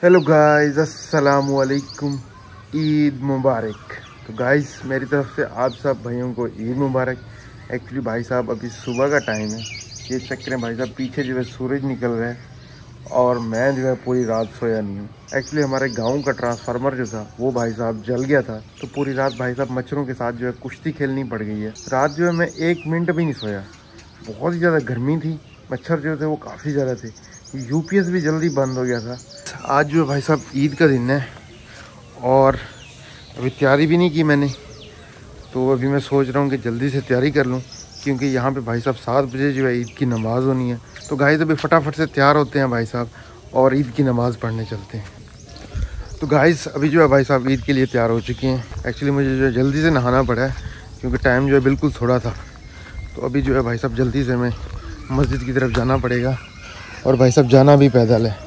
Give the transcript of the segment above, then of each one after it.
Hello guys, अस्सलाम वालेकुम, ईद मुबारक। तो गाइस मेरी तरफ से आप सब भाइयों को ईद मुबारक। एक्चुअली भाई साहब अभी सुबह का टाइम है, ये चक्कर है भाई साहब, पीछे जो है सूरज निकल रहा है और मैं जो है पूरी रात सोया नहीं हूँ। एक्चुअली हमारे गांव का ट्रांसफार्मर जो था वो भाई साहब जल गया था, तो पूरी रात भाई साहब मच्छरों के साथ जो है कुश्ती खेलनी पड़ गई है। रात जो है मैं 1 मिनट भी नहीं सोया, बहुत ही ज़्यादा गर्मी थी, मच्छर जो थे वो काफ़ी ज़्यादा थे, यूपीएस भी जल्दी बंद हो गया था। आज जो है भाई साहब ईद का दिन है और अभी तैयारी भी नहीं की मैंने, तो अभी मैं सोच रहा हूँ कि जल्दी से तैयारी कर लूँ, क्योंकि यहाँ पे भाई साहब 7 बजे जो है ईद की नमाज़ होनी है। तो गाइस अभी फटाफट से तैयार होते हैं भाई साहब और ईद की नमाज़ पढ़ने चलते हैं। तो गाइस अभी जो है भाई साहब ईद के लिए तैयार हो चुके हैं। एक्चुअली मुझे जो है जल्दी से नहाना पड़ा है, क्योंकि टाइम जो है बिल्कुल थोड़ा था। तो अभी जो है भाई साहब जल्दी से मैं मस्जिद की तरफ जाना पड़ेगा, और भाई साहब जाना भी पैदल है।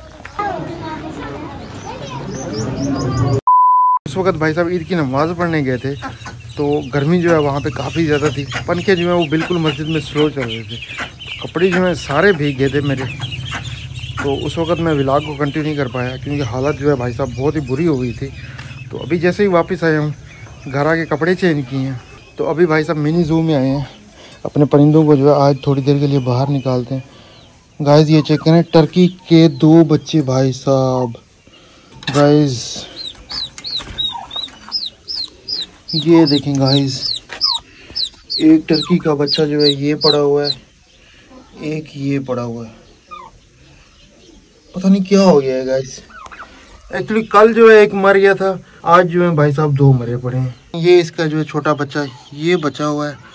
उस वक्त भाई साहब ईद की नमाज़ पढ़ने गए थे, तो गर्मी जो है वहाँ पे काफ़ी ज़्यादा थी, पंखे जो है वो बिल्कुल मस्जिद में स्लो चल रहे थे, तो कपड़े जो है सारे भीग गए थे मेरे। तो उस वक्त मैं व्लॉग को कंटिन्यू नहीं कर पाया, क्योंकि हालत जो है भाई साहब बहुत ही बुरी हो गई थी। तो अभी जैसे ही वापस आया हूँ, घर आके कपड़े चेंज किए हैं, तो अभी भाई साहब मिनी ज़ू में आए हैं। अपने परिंदों को जो है आज थोड़ी देर के लिए बाहर निकालते हैं। गाइस ये चेक करें, टर्की के 2 बच्चे भाई साहब। गाइस ये देखें गाइस, एक टर्की का बच्चा जो है ये पड़ा हुआ है, एक ये पड़ा हुआ है, पता नहीं क्या हो गया है गाइस। एक्चुअली कल जो है एक मर गया था, आज जो है भाई साहब 2 मरे पड़े हैं। ये इसका जो है छोटा बच्चा ये बचा हुआ है,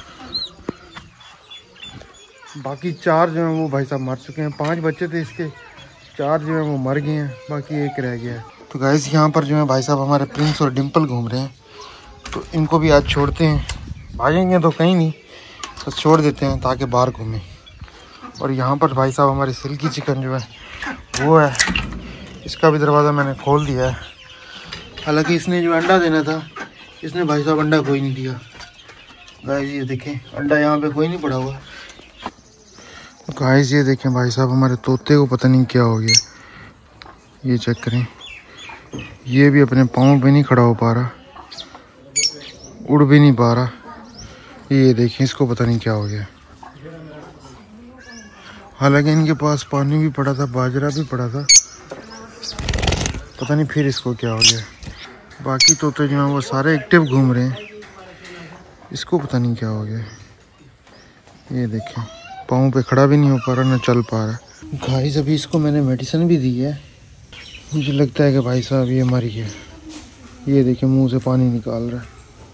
बाकी 4 जो है वो भाई साहब मर चुके हैं। 5 बच्चे थे इसके, 4 जो है वो मर गए हैं, बाकी 1 रह गया है। तो गाइस यहाँ पर जो है भाई साहब हमारे प्रिंस और डिम्पल घूम रहे हैं, तो इनको भी आज छोड़ते हैं। भागेंगे तो कहीं नहीं, तो छोड़ देते हैं ताकि बाहर घूमें। और यहाँ पर भाई साहब हमारी सिल्की चिकन जो है वो है, इसका भी दरवाज़ा मैंने खोल दिया है। हालांकि इसने जो अंडा देना था, इसने भाई साहब अंडा कोई नहीं दिया। गाइस ये देखें, अंडा यहाँ पे कोई नहीं पड़ा हुआ। गाइस ये देखें भाई साहब हमारे तोते को पता नहीं क्या हो गया, ये चेक करें, ये भी अपने पाँव पे नहीं खड़ा हो पा रहा, उड़ भी नहीं पा रहा। ये देखें, इसको पता नहीं क्या हो गया। हालांकि इनके पास पानी भी पड़ा था, बाजरा भी पड़ा था, पता नहीं फिर इसको क्या हो गया। बाकी तोते जो हैं वो सारे एक्टिव घूम रहे हैं, इसको पता नहीं क्या हो गया। ये देखें, पाँव पे खड़ा भी नहीं हो पा रहा, ना चल पा रहा। गाइस अभी इसको मैंने मेडिसिन भी दी है, मुझे लगता है कि भाई साहब ये मर गया। ये देखें मुंह से पानी निकाल रहा है।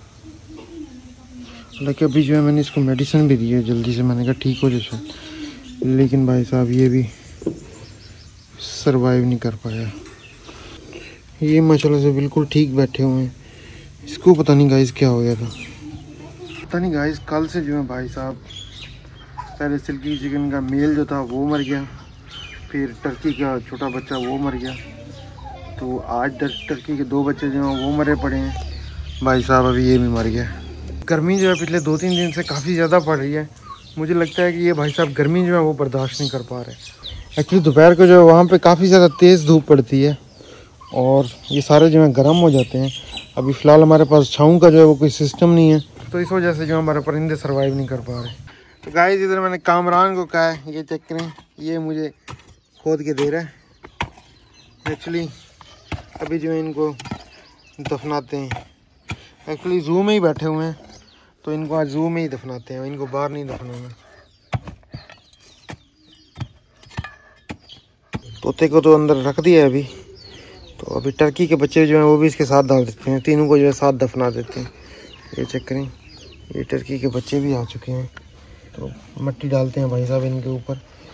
हालांकि अभी जो है मैंने इसको मेडिसिन भी दी है जल्दी से, मैंने कहा ठीक हो जाए, लेकिन भाई साहब ये भी सरवाइव नहीं कर पाया। ये माशाल्लाह से बिल्कुल ठीक बैठे हुए हैं, इसको पता नहीं गाइस क्या हो गया था। पता नहीं गाइस, कल से जो है भाई साहब पहले सिल्की चिकन का मेल जो था वो मर गया, फिर टर्की का छोटा बच्चा वो मर गया, तो आज टर्की के 2 बच्चे जो हैं वो मरे पड़े हैं। भाई साहब अभी ये भी मर गया। गर्मी जो है पिछले 2-3 दिन से काफ़ी ज़्यादा पड़ रही है, मुझे लगता है कि ये भाई साहब गर्मी जो है वो बर्दाश्त नहीं कर पा रहे। एक्चुअली दोपहर को जो है वहाँ पे काफ़ी ज़्यादा तेज़ धूप पड़ती है और ये सारे जो है गर्म हो जाते हैं। अभी फ़िलहाल हमारे पास छाँव का जो है वो कोई सिस्टम नहीं है, तो इस वजह से जो हमारे परिंदे सर्वाइव नहीं कर पा रहे। तो गाइस इधर मैंने कामरान को कहा है, ये चेक करें, ये मुझे खोद के दे रहा है। एक्चुअली अभी जो है इनको दफनाते हैं, एक्चुअली ज़ू में ही बैठे हुए हैं, तो इनको आज ज़ू में ही दफनाते हैं, इनको बाहर नहीं दफनाना। तोते को तो अंदर रख दिया है अभी, तो अभी टर्की के बच्चे जो हैं वो भी इसके साथ डाल देते हैं, तीनों को जो है साथ दफना देते हैं। ये चेक करें, ये टर्की के बच्चे भी आ चुके हैं, तो मिट्टी डालते हैं भाई साहब इनके ऊपर।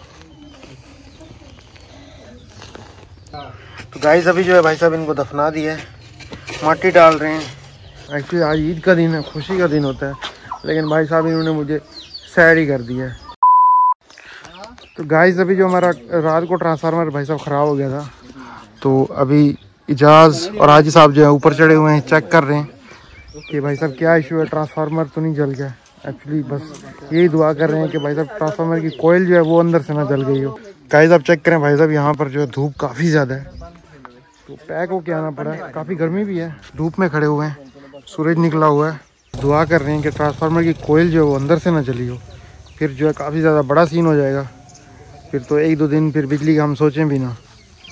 तो गाइस अभी जो है भाई साहब इनको दफना दिया है, मिट्टी डाल रहे हैं। एक्चुअली आज ईद का दिन है, खुशी का दिन होता है, लेकिन भाई साहब इन्होंने मुझे सैड ही कर दिया है। तो गाइस अभी जो हमारा रात को ट्रांसफार्मर भाई साहब ख़राब हो गया था, तो अभी इजाज़ और हाजी साहब जो है ऊपर चढ़े हुए हैं, चेक कर रहे हैं कि भाई साहब क्या इशू है, ट्रांसफार्मर तो नहीं जल गया। एक्चुअली बस यही दुआ कर रहे हैं कि भाई साहब ट्रांसफार्मर की कोयल जो है वो अंदर से ना जल गई हो। गाइस आप चेक करें भाई साहब, यहाँ पर जो है धूप काफ़ी ज़्यादा है, तो पैक होके आना पड़ा है। काफ़ी गर्मी भी है, धूप में खड़े हुए हैं, सूरज निकला हुआ है। दुआ कर रहे हैं कि ट्रांसफार्मर की कोयल जो है वो अंदर से ना जली हो, फिर जो है काफ़ी ज़्यादा बड़ा सीन हो जाएगा। फिर तो 1-2 दिन फिर बिजली का हम सोचें भी ना।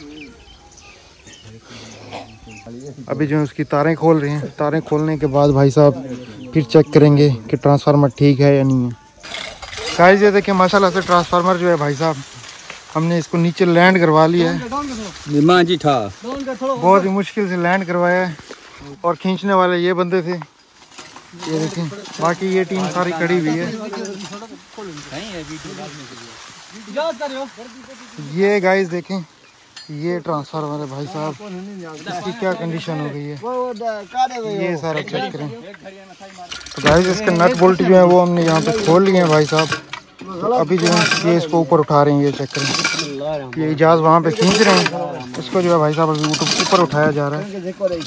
अभी जो है उसकी तारें खोल रहे हैं। तारें खोलने के बाद भाई साहब फिर चेक करेंगे कि ट्रांसफार्मर ठीक है या नहीं है। गाइस ये देखिए माशाल्लाह से ट्रांसफार्मर जो है भाई साहब हमने इसको नीचे लैंड करवा लिया है। बहुत ही मुश्किल से लैंड करवाया है और खींचने वाले ये बंदे थे, ये देखें। बाकी ये टीम सारी खड़ी हुई है। ये गाइस देखें, ये ट्रांसफार्मर है भाई साहब, इसकी क्या कंडीशन हो गई है ये सारा चेक करें। तो गाइस इसके नट बोल्ट जो है वो हमने यहाँ पे खोल लिए हैं भाई साहब। तो अभी जो है ये इसको ऊपर उठा रहे हैं, ये चेक करें। ये इजाज़ वहाँ पे खींच रहे हैं, इसको जो है भाई साहब अभी ऊपर उठाया जा रहा है।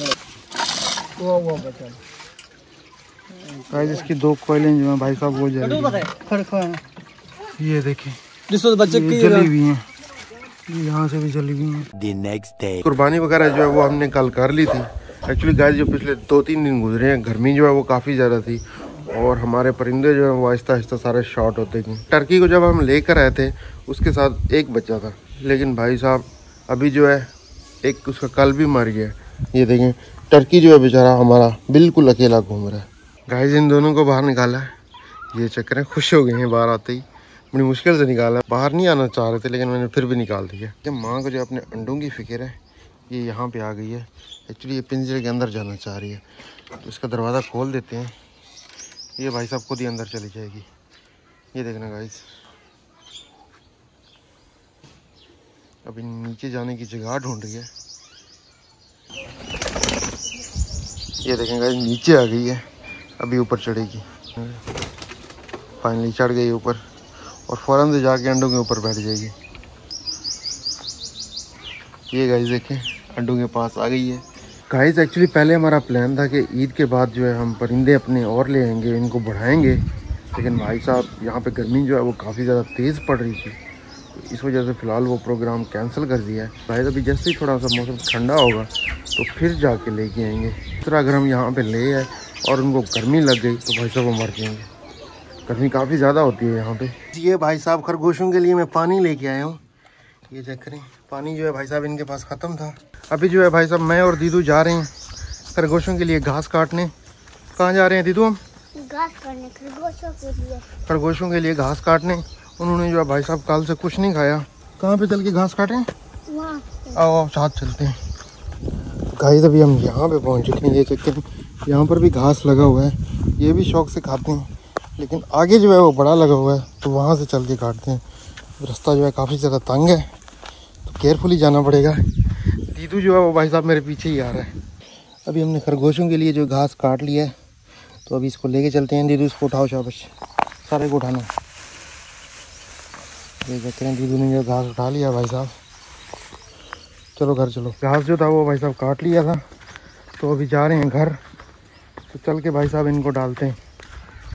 गाइस इसकी 2 कोयलें जो है भाई साहब वो जल रही हैं। ये देखें जली हुई हैं, यहाँ से भी जली हुई हैं। कुर्बानी वगैरह जो है वो हमने कल कर ली थी। एक्चुअली गाइस जो पिछले 2-3 दिन गुजरे हैं, गर्मी जो है वो काफ़ी ज़्यादा थी और हमारे परिंदे जो है वो आहिस्ता आहिस्ता सारे शॉर्ट होते गए। टर्की को जब हम लेकर आए थे उसके साथ एक बच्चा था, लेकिन भाई साहब अभी जो है एक उसका कल भी मर गया। ये देखें टर्की जो है बेचारा हमारा बिल्कुल अकेला घूम रहा है। गाइस इन दोनों को बाहर निकाला है, ये चक्कर है, खुश हो गए हैं बाहर आते ही। बड़ी मुश्किल से निकाला, बाहर नहीं आना चाह रहे थे लेकिन मैंने फिर भी निकाल दिया। जब माँ को जो अपने अंडों की फिक्र है, ये यहाँ पे आ गई है। एक्चुअली ये पिंजरे के अंदर जाना चाह रही है, तो इसका दरवाज़ा खोल देते हैं। ये भाई साहब खुद ही अंदर चली जाएगी। ये देखना गाइस, अभी नीचे जाने की जगह ढूंढ रही है। ये देखें गाइस नीचे आ गई है, अभी ऊपर चढ़ेगी। फाइनली चढ़ गई ऊपर और फ़ौरन से जाके अंडों के ऊपर बैठ जाएगी। ये गाइस देखें अंडों के पास आ गई है। गाइस एक्चुअली पहले हमारा प्लान था कि ईद के बाद जो है हम परिंदे अपने और ले आएंगे, इनको बढ़ाएंगे, लेकिन भाई साहब यहाँ पे गर्मी जो है वो काफ़ी ज़्यादा तेज़ पड़ रही थी, तो इस वजह से फ़िलहाल वो प्रोग्राम कैंसिल कर दिया है। भाई अभी जैसे ही थोड़ा सा मौसम ठंडा होगा तो फिर जाके लेके आएंगे। इस तरह अगर हम यहाँ पर ले आए और उनको गर्मी लग गई तो भाई साहब वो मर जाएंगे। गर्मी काफ़ी ज़्यादा होती है यहाँ पे। ये भाई साहब खरगोशों के लिए मैं पानी लेके आया हूँ, ये चेक करें। पानी जो है भाई साहब इनके पास ख़त्म था। अभी जो है भाई साहब मैं और दीदू जा रहे हैं खरगोशों के लिए घास काटने। कहाँ जा रहे हैं दीदू हम? घास काटने, खरगोशों के लिए। खरगोशों के लिए घास काटने। उन्होंने जो है भाई साहब कल से कुछ नहीं खाया। कहाँ पे चल के घास काटें? आओ आओ साथ चलते हैं। गाइस अभी हम यहाँ पे पहुँच चुके हैं, ये चेक करें। यहाँ पर भी घास लगा हुआ है, ये भी शौक से खाते हैं, लेकिन आगे जो है वो बड़ा लगा हुआ है तो वहाँ से चल के काटते हैं। रास्ता जो है काफ़ी ज़्यादा तंग है तो केयरफुली जाना पड़ेगा। दीदू जो है वो भाई साहब मेरे पीछे ही आ रहा है। अभी हमने खरगोशों के लिए जो घास काट लिया है तो अभी इसको लेके चलते हैं। दीदू इसको उठाओ, शाबाश, सारे को उठाना। ये कहते हैं दीदू ने जो घास उठा लिया भाई साहब। चलो घर चलो। घास जो था वो भाई साहब काट लिया था तो अभी जा रहे हैं घर, तो चल के भाई साहब इनको डालते हैं।